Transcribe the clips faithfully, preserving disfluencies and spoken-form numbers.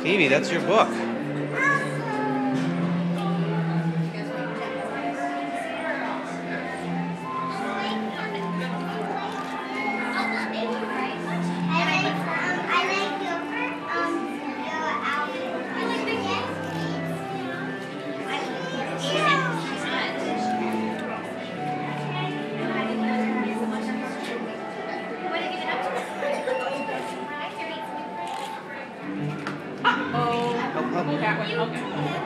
Phoebe, that's your book. Oh, Help, help. that one. Okay.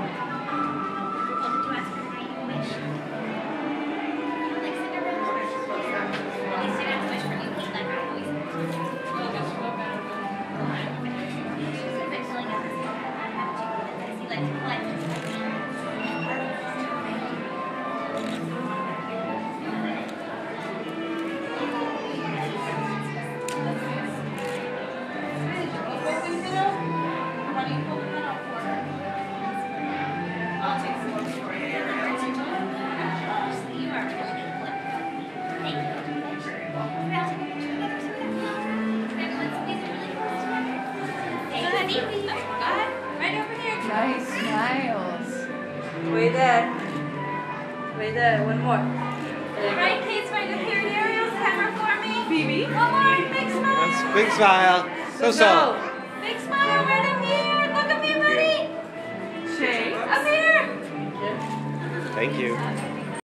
Nice smiles. Wait there. Wait there. One more. Right, Kate's right up here. Ariel's camera for me. Phoebe. One more. Big smile. That's big smile. So so. Big smile right up here. Look up here, buddy. Shay. Up here. Thank you.